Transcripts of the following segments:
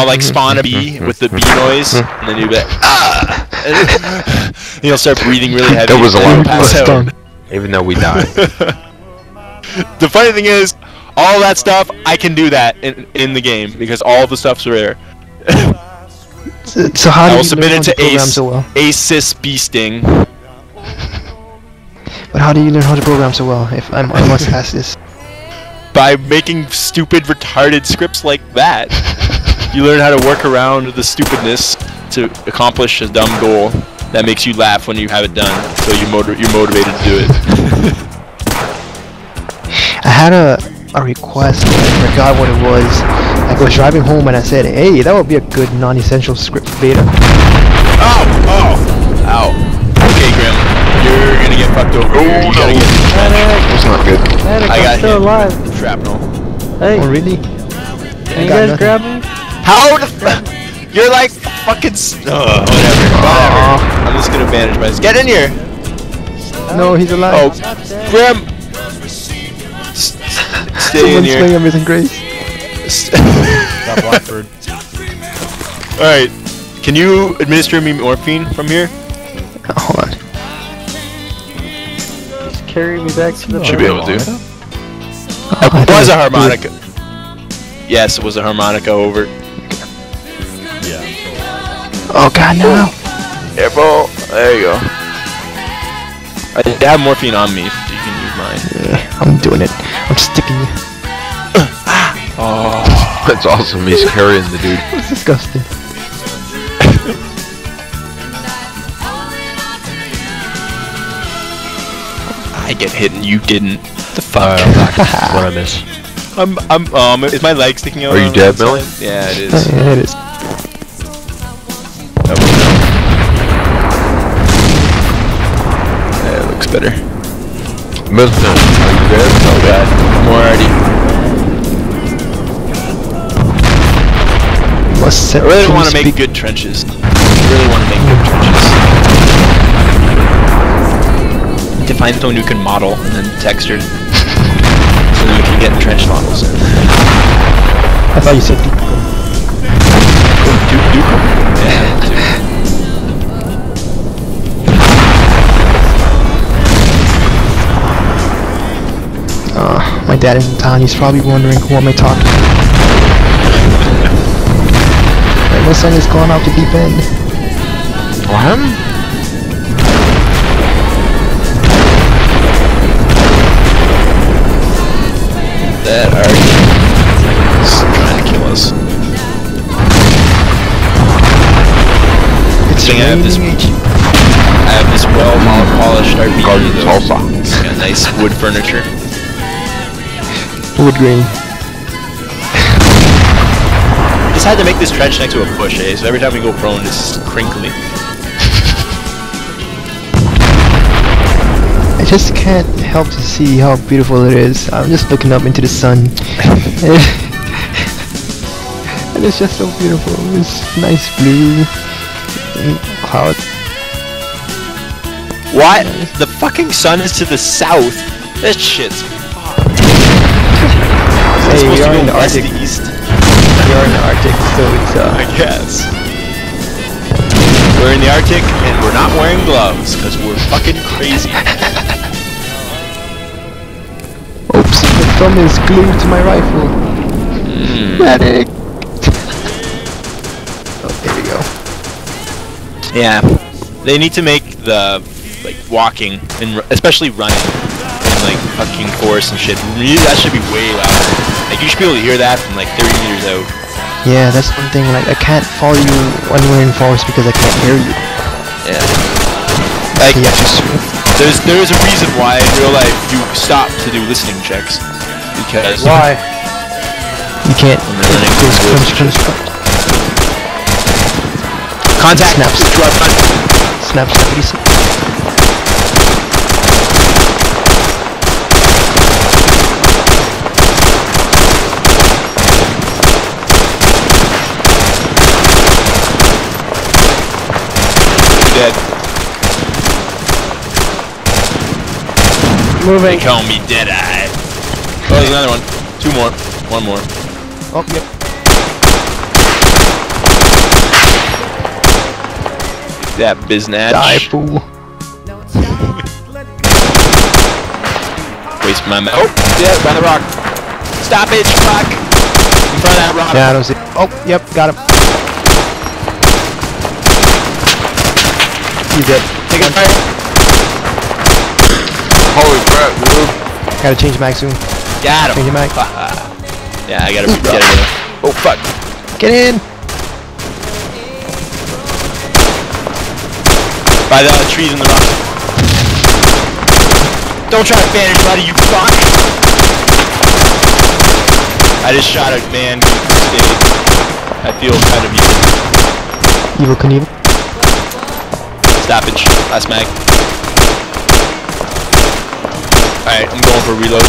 I'll like spawn a bee with the bee noise, and then you'll be like, ah! And you'll start breathing really heavy. That was a lot of fun. Even though we died. The funny thing is, all that stuff, I can do that in the game, because all the stuff's rare. So how do I will you submit learn it how to program so well? Asis Bee Sting. But how do you learn how to program so well, if I must ask this? By making stupid, retarded scripts like that. You learn how to work around the stupidness to accomplish a dumb goal that makes you laugh when you have it done, so you're motivated to do it. I had a request, but I forgot what it was. I was driving home and I said, hey, that would be a good non-essential script for beta. Ow. Okay, Grim. You're gonna get fucked over. Oh, you gotta get that's not good. I got still alive. Shrapnel. Hey, Oh, really? can you guys grab me? How the fuck? You're like fucking. Whatever. I'm just gonna bandage my. Get in here. No, he's alive. Oh, Grim. Stay in Someone's here. playing Amazing Grace. Got Blackbird. Alright. Can you administer me morphine from here? Hold on. Just carry me back to the Should be able to. Oh, It was a harmonica. Yes, it was a harmonica over. Yeah. Oh god, no. Careful. There you go. I have morphine on me. You can use mine. Yeah, I'm doing it. I'm sticking you. Oh. That's awesome. He's carrying the dude. That's disgusting. I get hit and you didn't. The fuck? What I miss? Is my leg sticking out? Are you on dead, that Millie? side? Yeah, it is. Yeah, it is. Oh, no. That looks better. Milton, are you dead? Oh god. More already. I really want to make good trenches. I really want to make good trenches. To find someone who can model and then texture, so that we can get trench models in. I thought you said deep. My dad is in town. He's probably wondering who am I talking to. My son is going out to deep end. What? That already is trying to kill us. It's I have this well-polished RPG though. It's got nice wood furniture. Wood grain. Just had to make this trench next to a bush, eh? So every time we go prone, it's crinkly. I just can't help to see how beautiful it is. I'm just looking up into the sun. And it's just so beautiful. It's nice blue. Cloud. What? The fucking sun is to the south. That shit's fucked. Hey, we are in the Arctic. East. We are in the Arctic, so it's I guess. We're in the Arctic and we're not wearing gloves because we're fucking crazy. Oops, the thumb is glued to my rifle. Medic! Oh, there we go. Yeah, they need to make the like walking and especially running in like fucking forests and shit. Really, that should be way louder. Like you should be able to hear that from like 30 meters out. Yeah, that's one thing. Like I can't follow you when we're in forest because I can't hear you. Yeah. Like Yeah, just there's a reason why in real life you stop to do listening checks because Why? you can't. Crunch. Contact. Snaps. Snap. Dead. Moving. They call me Deadeye. Oh, there's another one. Two more. One more. Oh, yep. that biznatch. Die, fool. Waste my oh, yeah, by the rock. Stop it, rock. In front of that rock. Yeah, I don't see. Oh, yep, got him. You dead. Take a fire. Holy crap, dude. Gotta change mag soon. Got him. Change your mag. Yeah, I gotta get it. Oh, fuck. Get in. By the trees in the rock. Don't try to vanish, buddy, you fuck! I just shot a man who stayed. I feel kind of evil. Evil Knievel. Stoppage. Last mag. Alright, I'm going for reload.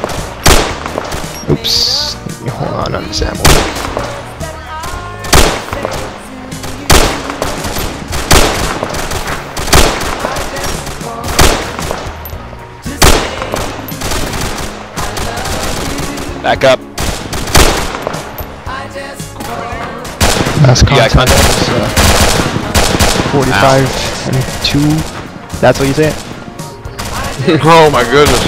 Oops. Let me hold on this ammo. Back up. Last You got contact contact? was 45 and 2. That's what you say? Oh my goodness.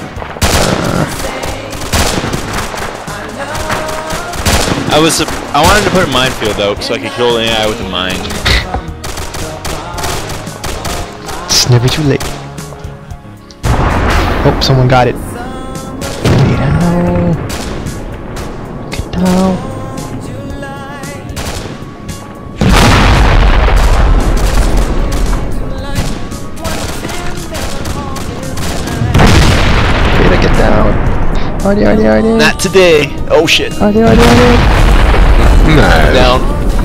I wanted to put a minefield though, so I could kill the AI with a mine. It's never too late. Oh, someone got it. Wait, I know. Get down. Wait, get down. Already. Not today. Oh shit. Already. Nice. Down.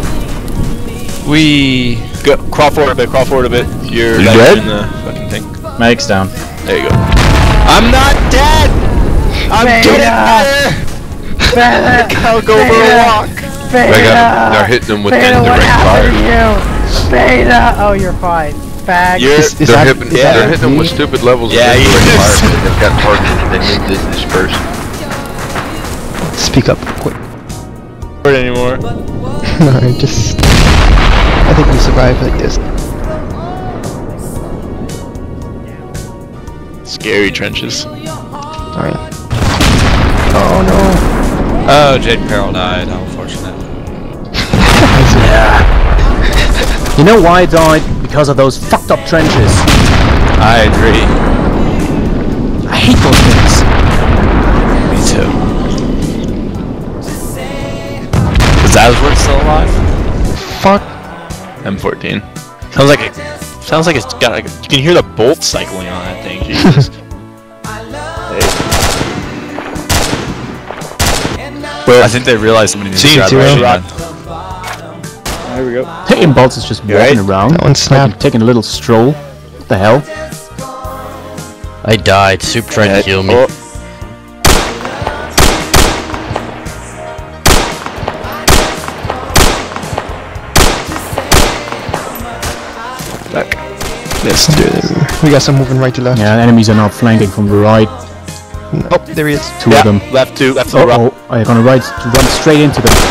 We go. Crawl forward a bit. You're You back dead? in the fucking thing. Mag's down. There you go. I'm not dead! I'm getting there! I'll go for a walk. They're hitting them with indirect fire. Beta! Oh, you're fine. Bag. They're hitting them with stupid levels of indirect fire. They've got targets and they need to disperse. Speak up, quick. Anymore. I think we survive like this. Scary trenches. Alright. Oh no. Oh, Jade Peril died. How unfortunate. Yeah. You know why I died? Because of those fucked up trenches. I agree. I hate those things. Me too. Is Azzwort still alive? Fuck. M14. Sounds like it's got like you can hear the bolts cycling on that thing. Jesus. Well, I think they realized somebody needs to grab zero. the rock. There we go. Hitting bolts is just walking around. That one snapped. Taking a little stroll. What the hell? I died. Soup tried to kill me. Oh. Back. Missed. We got some moving right to left. Yeah, enemies are now flanking from the right. Oh, there he is. Two of them. Left to the rock. Oh, I'm gonna run straight into them.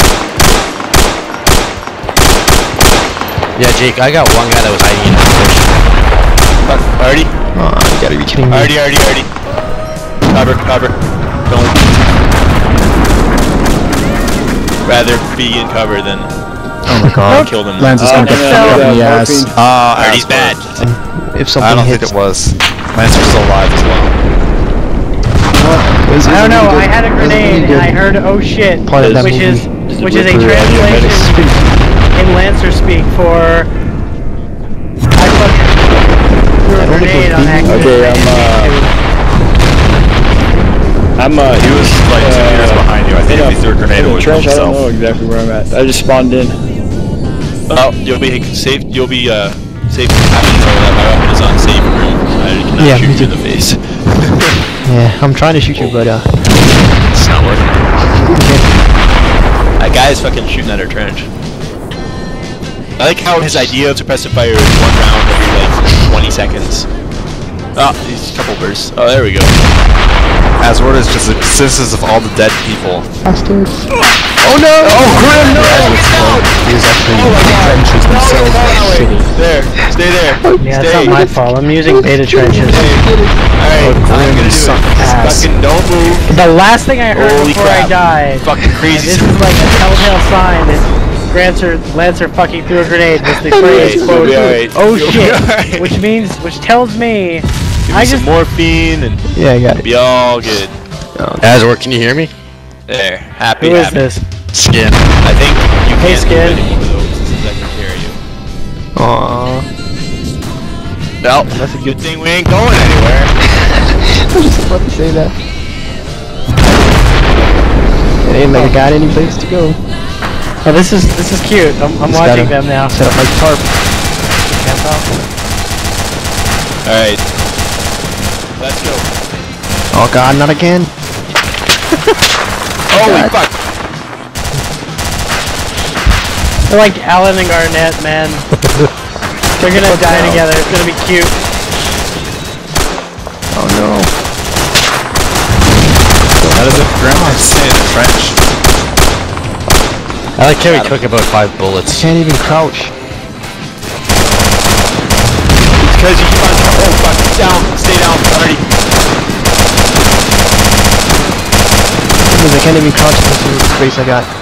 Yeah, Jake, I got one guy that was hiding in the bush. Fuck. Already? Oh, you gotta be kidding me. Already. Cover. Don't. Rather be in cover than Oh my god. kill them. Lance is gonna get fucked up in the ass. Already's bad. If I something don't hits. think it was. Lancer's still alive as well. I don't know, I had a grenade and I heard oh shit, Part of that which movie. is a translation in Lancer speak for I fucking threw a grenade on accident. Okay, He was like 2 years behind you. I think if he threw a grenade, it would kill trench, I don't himself. know exactly where I'm at. I just spawned in. Oh, you'll be safe. You'll be safe. I didn't know that my weapon is on safe room. I cannot shoot you in the face. Yeah, I'm trying to shoot you, but It's not working. That guy is fucking shooting at our trench. I like how his idea of suppressive fire is 1 round every like 20 seconds. Oh, these couple bursts. Oh, there we go. Azzwort is just a consensus of all the dead people. bastards. Oh no! Oh, Grim, no! He is actually trenches themselves. There, stay there. Yeah, it's stay. not my fault. I'm using beta trenches. Alright, I'm gonna do it. Just fucking don't move. The last thing I heard Holy before crap. I died. Fucking crazy. This is like a telltale sign that Lancer fucking threw a grenade with the phrase, quote, oh shit, which tells me I just some morphine and Yeah, I got it. be all good. Azzwort, can you hear me? There, happy. Who is this? Skin. I think you Hey, can't Skin. do any more of those since I can carry you. Aww. Well, that's a good thing we ain't going anywhere. I was just about to say that. It ain't like I got any place to go. Oh, this is cute. I'm watching them now. Set up my tarp. Alright. Let's go. Oh god, not again. Holy fuck. They're like Alan and Garnett, man. They're gonna die together. It's gonna be cute. Oh no. How does it grandma stay in the trench? I like how we took about 5 bullets. Can't even crouch. It's because you keep on. Oh fuck. Down. Stay down. Already. Because I can't even crouch because of the space I got.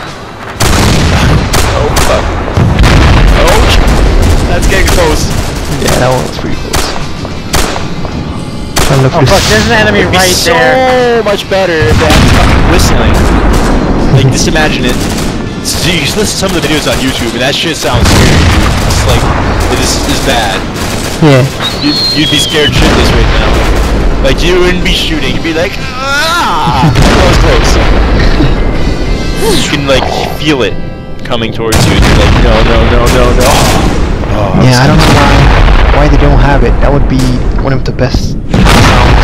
Oh fuck. Oh. That's getting close. Yeah, that one's pretty close. Trying to look Oh for fuck, there's an enemy It'd be right so there. much better if they had fucking whistling. Like, just imagine it. So you listen to some of the videos on YouTube, and that shit sounds scary. It's like, it is bad. Yeah. You'd be scared shitless right now. Like, you wouldn't be shooting. You'd be like, ah! That was close. You can, like, feel it coming towards you, and you're like, no. Oh, Yeah, I don't know why they don't have it. That would be one of the best sounds.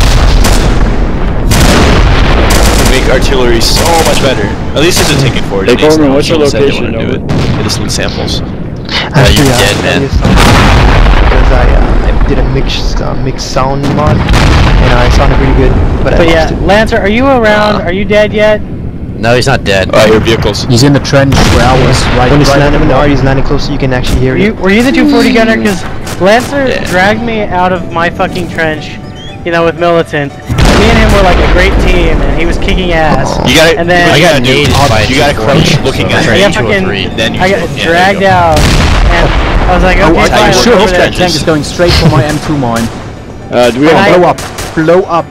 make artillery so much better. At least there's a ticket for it. Hey Coleman, what's your Someone said they location? wanna do it. They just need samples. Actually, you dead, man. Because I did a mixed sound mod, and I sounded pretty good. But I yeah, lost it. Lancer, are you around? Are you dead yet? No, he's not dead. Your vehicles. He's in the trench where I was right. When the right RD's landing close, so you can actually hear it. Were you the 240 gunner? Because Lancer dragged me out of my fucking trench, you know, with Militant. Me and him were like a great team, and he was kicking ass. You gotta. And then I got naded by You gotta crouch looking at train it. Then you I got dragged out, and I was like, okay, Oh, fine, I'm sure we'll his go over there. tank is going straight for my M2 mine. Do we And have Blow up.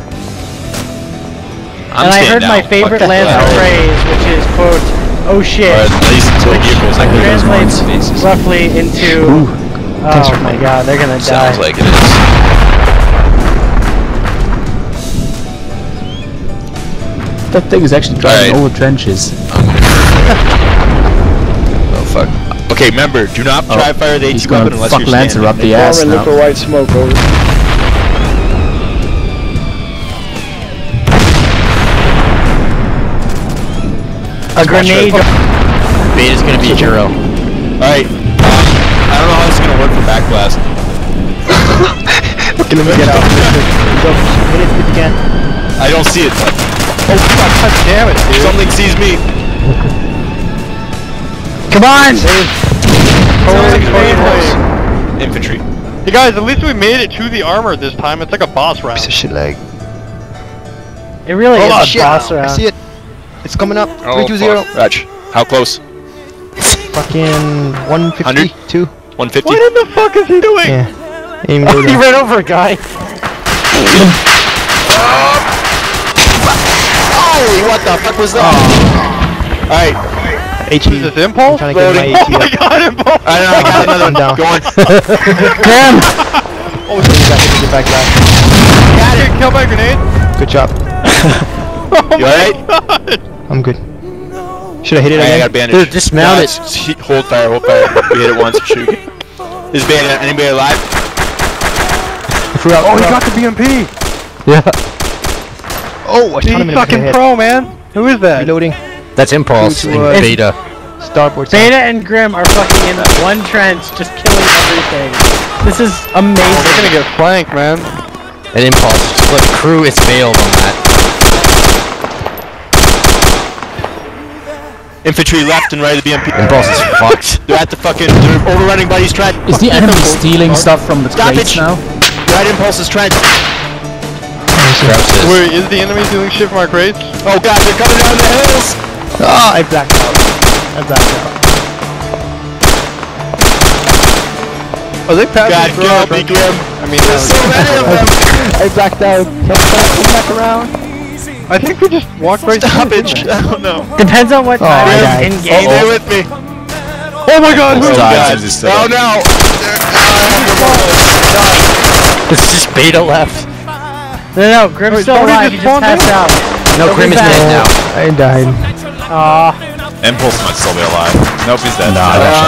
And I heard my favorite Lancer phrase, which is, quote, oh shit, Or at least until vehicles like translates roughly into, Thanks oh for my playing. god, they're gonna die. Sounds like it is. That thing is actually driving over trenches. Oh fuck. Okay, remember, do not try fire the He's AT gonna weapon unless fuck you're Lancer standing. up the ass Look for now. white smoke over. A grenade. Beta's gonna be Juro. Alright, I don't know how this is gonna work for backblast. Okay, let me get out. Go. Hit it again. I don't see it. Oh fuck, god damn it, dude. Something sees me. Come on! Infantry. Hey guys, at least we made it to the armor this time. It's like a boss round. Piece of shit lag. It really Oh is a shit! boss I round. see it. It's coming up. Oh, 320. Raj, how close? Fucking 152. 150? What in the fuck is he doing? Yeah. Aim go He down. ran over a guy. Oh, what the fuck was that? Alright. HE. Is this impulse? I'm trying to get my Oh my AT up. god, impulse! I know, I got another one. down. Go on. Damn! Oh, so you got to get back last. Got it! Killed by a grenade? Good job. Oh You my alright? god! I'm good. Should I hit it I again? got a bandage. Dude, dismount it. Hold fire, hold fire. We hit it once. Shoot. Is bandit anybody alive? Oh, he got the BMP! Yeah. Oh, I shot him in He's the fucking head. pro, man! Who is that? Reloading. That's Impulse Two and to, Beta. Starboard side. Beta and Grim are fucking in one trench, just killing everything. This is amazing. They're gonna get flanked, man. And Impulse. Look, crew is veiled on that. Infantry left and right of the BMP. Impulse is fucked. They're at the fucking. They're overrunning Buddy's trench. Is the enemy stealing stuff from the crates now? Right Impulse's trench. Wait, is the enemy doing shit from our crates? Oh god, they're coming down the hills! Ah, I blacked out. Are they passing through our God, trenches? I mean, there's so many of them! I blacked out. Come back around. I think we just walked right Stop through it! I don't know. Depends on what time it is in game. Stay with me. Oh my god, who's God. Oh no! It's just Beta left. No, Grim's still Tony alive, just he just spawned passed in? out. No, Grim is dead now. I died. Aw. Impulse might still be alive. Nope, he's dead.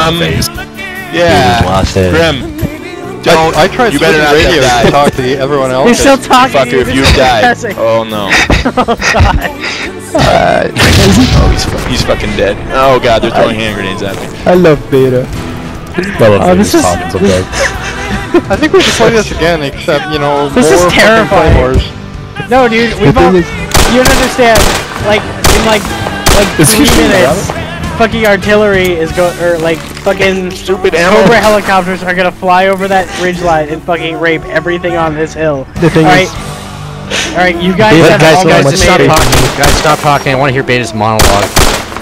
Yeah. Lost it. Grim. Don't. I tried You better not radio die. to talk to everyone else. He's still talking. Fucker, if you die. Oh no. Oh god. Oh, he's fucking dead. Oh god, they're throwing hand grenades at me. I love Beta. This is I think we should play this again, except, you know, This is more fucking terrifying. Claymores. No, dude, we've all. You don't understand. Like in like 3 minutes, fucking artillery is fucking Stupid ammo. Cobra helicopters are gonna fly over that ridgeline and fucking rape everything on this hill. The thing is, Alright, you guys have all Guys, stop decimated. talking. Guys, stop talking. I want to hear Beta's monologue.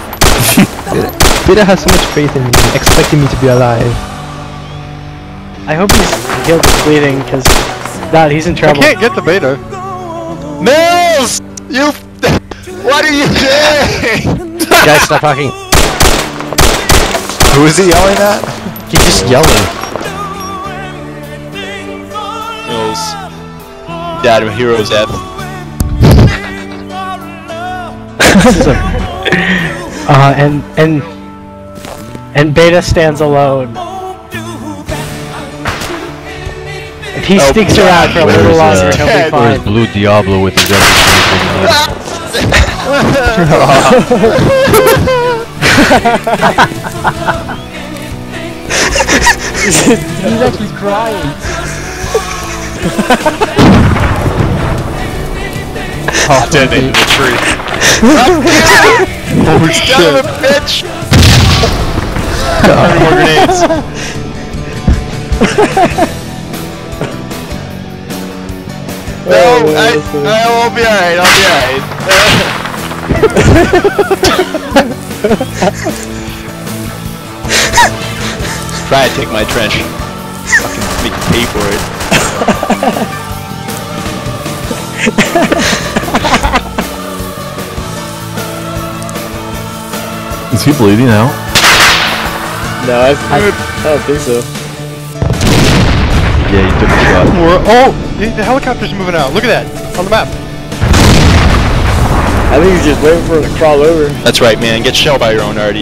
Beta has so much faith in me, expecting me to be alive. I hope he's healed his bleeding, because he's in I trouble. can't get the Beta. Mills! You. What are you doing? Guys, stop talking. Who is he yelling at? He's just yelling. Mills. Died of a hero's death. And Beta stands alone. If he sticks around for a little longer, he'll be fine. Blue Diablo with his He's actually crying. Dead into the tree. Oh shit! Son of a bitch! More grenades. No, I will be alright. I'll be alright. Try to take my trench. Fucking make you pay for it. Is he bleeding out? No, I don't think so. Yeah, he took a shot. Oh! The helicopter's moving out. Look at that. On the map. I think he's just waiting for him to crawl over. That's right, man. Get shelled by your own arty.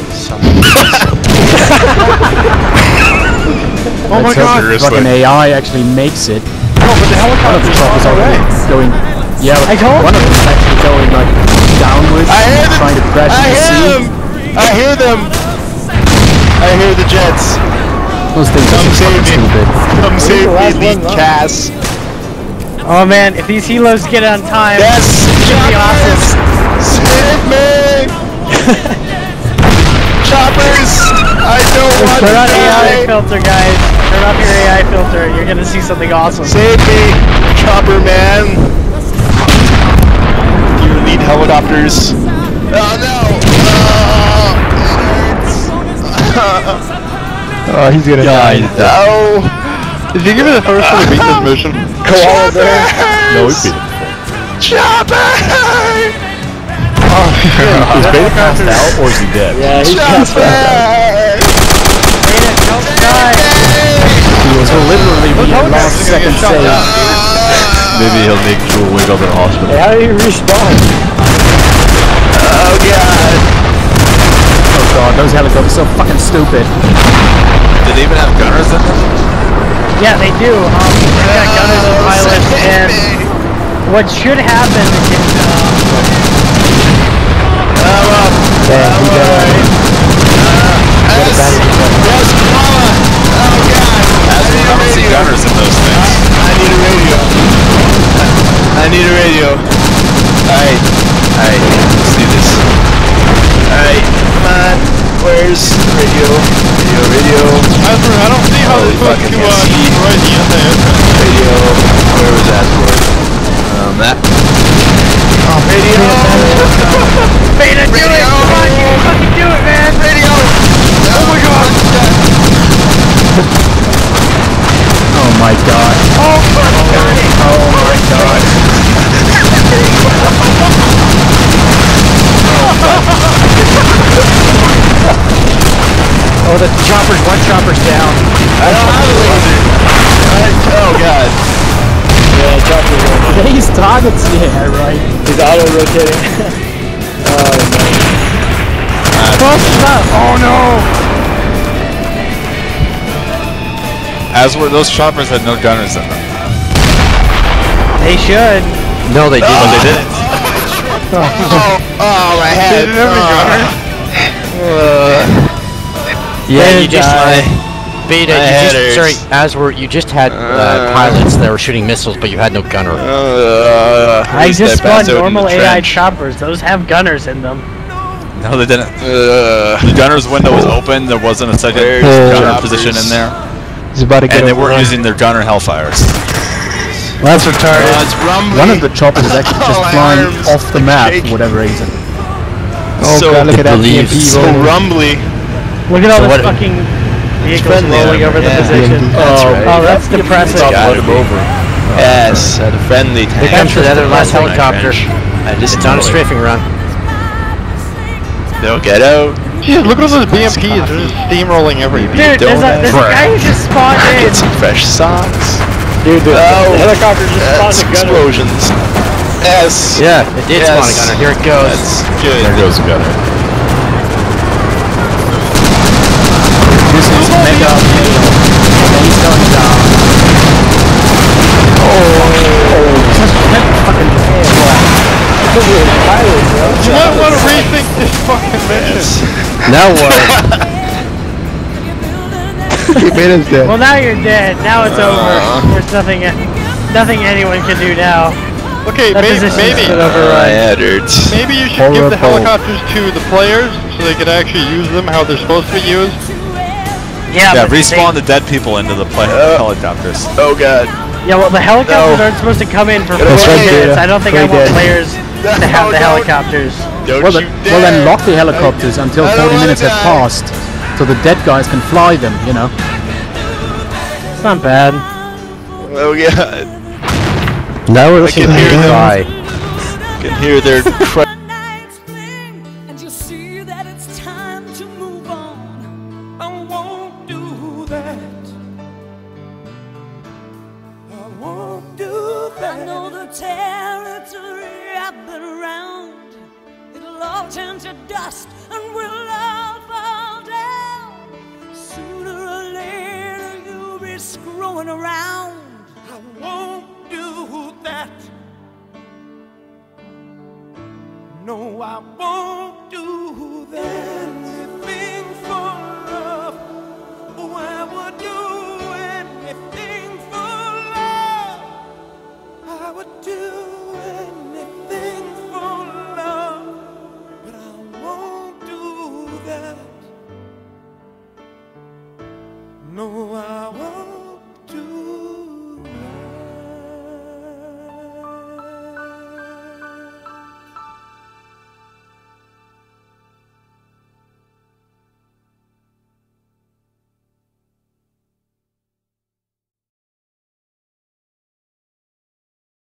Oh my god! Fucking AI actually makes it. No, but the helicopter's on the way. Going. Yeah, I told one of them is actually going like downwards, trying to crash into the sea. I hear them! I hear the jets. Those things are so fucking stupid. Come save me, Elite Cass. Oh man, if these helos get on time, Yes! it's gonna be awesome. Save me! Choppers! I don't want to Turn on die! AI filter, guys. Turn off your AI filter. You're gonna see something awesome. Save me, Chopper man! You need helicopters. Oh no! Oh, he's gonna die. No! Did you give me the first one to beat this mission? Koala bear! No, he beat it. Chopper! Oh shit. Is Beta passed out or is he dead? Yeah, he's passed out. Beta, don't die. He was literally being last second save. Maybe he'll make Jewel wake up in the hospital. Hey, how do you respawn? Oh god! Oh god, those helicopters are so fucking stupid. Did they even have gunners in them? Yeah, they do. They got gunners and pilots, and what should happen is I don't see gunners in those things. I need a radio. I need a radio. Alright. Alright, let's do this. Alright. Azzwort, I don't see how they're supposed to destroy the anti-aircraft. Radio. Where was Azzwort? That. Oh, Radio. Beta, do it! Come on, you can fucking do it, man! Radio. Oh my god. Oh my god. Oh, fuck, got it! Oh my god. Oh, the chopper's one chopper's down. I don't have a laser. Oh god. Yeah, chopper's going. He's targets, yeah, right. He's auto-rotating. Oh no! Azzwort, those choppers had no gunners in them. They should. No, they didn't. But they didn't. Oh, my head. Yeah, you just Beta, My you head just, sorry, hurts. Azzwort, you just had pilots that were shooting missiles, but you had no gunner. I just spawned normal AI choppers. Those have gunners in them. No, they didn't. The gunner's window was open. There wasn't a second gunner position in there. He's about to get And they weren't overrun. using their gunner hellfires. Well, that's retarded. It's rumbly. One of the choppers is actually just my flying arms off the map shake. for whatever reason. Oh So god, look at that believes BMP So rolling. rumbly. Look at all So the what- fucking vehicles friendly rolling over the armor, yeah. position. That's right. Oh, that's depressing. Got him over. Yes, a friendly Here tank. comes the other last helicopter. I just It's on a strafing run. They'll get out. Shit, look at all those BMPs. They're just steamrolling everything. Dude, there's a guy who just spawned in. Get some fresh socks. Dude, the Oh, helicopter just that's spawned a gunner. explosions. Yes. Yeah, it did spawn a gunner. Here it goes. That's good. There goes the gunner. This is mega fail. He's going down. You might want to rethink this fucking mission. Now what? Beta's dead. Well, now you're dead. Now it's over. There's nothing anyone can do now. Okay, That maybe position's been My overrun. head hurts. maybe you should give the Horrible. helicopters to the players so they could actually use them how they're supposed to be used. Yeah, Yeah, but respawn the dead people into the helicopters. Oh god. Yeah, well, the helicopters No. aren't supposed to come in for 40 That's right, minutes. Beta. I don't think I Very want dead. players to have the No, helicopters. Don't Well, you well then dare. lock the helicopters until I don't 40 wanna minutes have die. passed, so the dead guys can fly them, you know. It's not bad. Oh god. Now we're I listening can to hear you them. cry. I can hear their cry. And you see that it's time to move on. I won't do that. I won't do that. I know the territory I've been around. It'll all turn to dust and we'll all fall down. Sooner or later you'll be screwing around. I won't do that. No, I won't do that. Anything for love. Oh, I would do anything for love. I would do anything for love. But I won't do that. No, I won't do